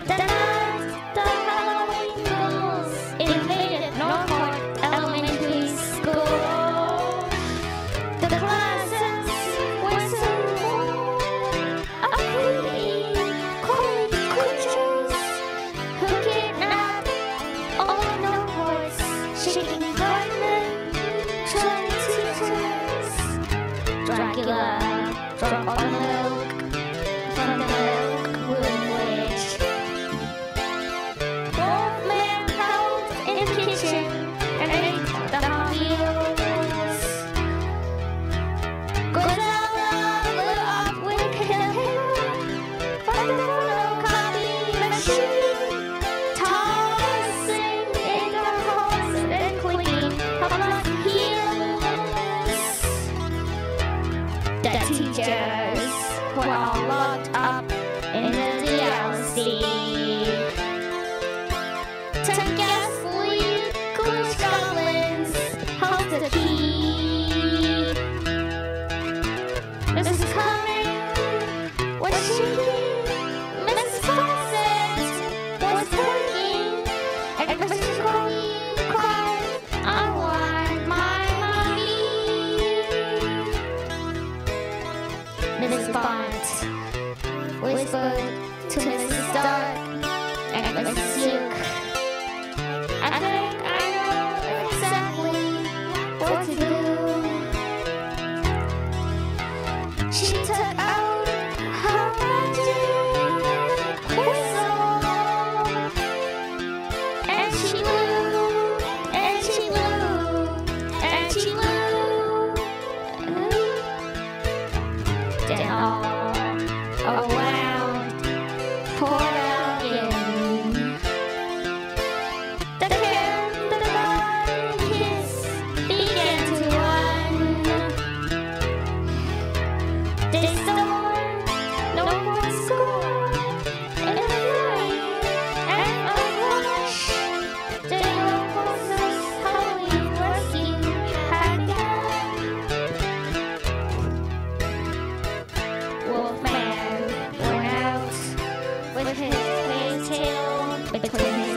The night the Halloween ghouls invaded Northport Elementary School. The classes were so full of creepy, cold creatures who kidnapped all Northport's shaking freshmen, trying teachers. Dracula drunk on milk from the milk-room witch. Wolfman howled in the kitchen and ate the meals. Gozella blew up with his hair from the photocopy machine, tossing in the halls and clicking upon heels. The teachers were all locked up in the D.L.C. Ten ghastly ghoulish goblins held the key. Mrs. Cumming was shaking, Mrs. Fawcett was working, and Mrs. Crowley cried, "I want my mommy." Mrs. Bont whispered to Mrs. Dark and Mrs. Yook, "I think I know exactly what to do." She took out her magic whistle and she blew, and she blew, and she blew. Then all around Port Elgin, the kindergarten kids began to run. They stormed Northport School in a fury and a rush. The Northport Halloween rescue had begun. Wolfman went out with his tail between his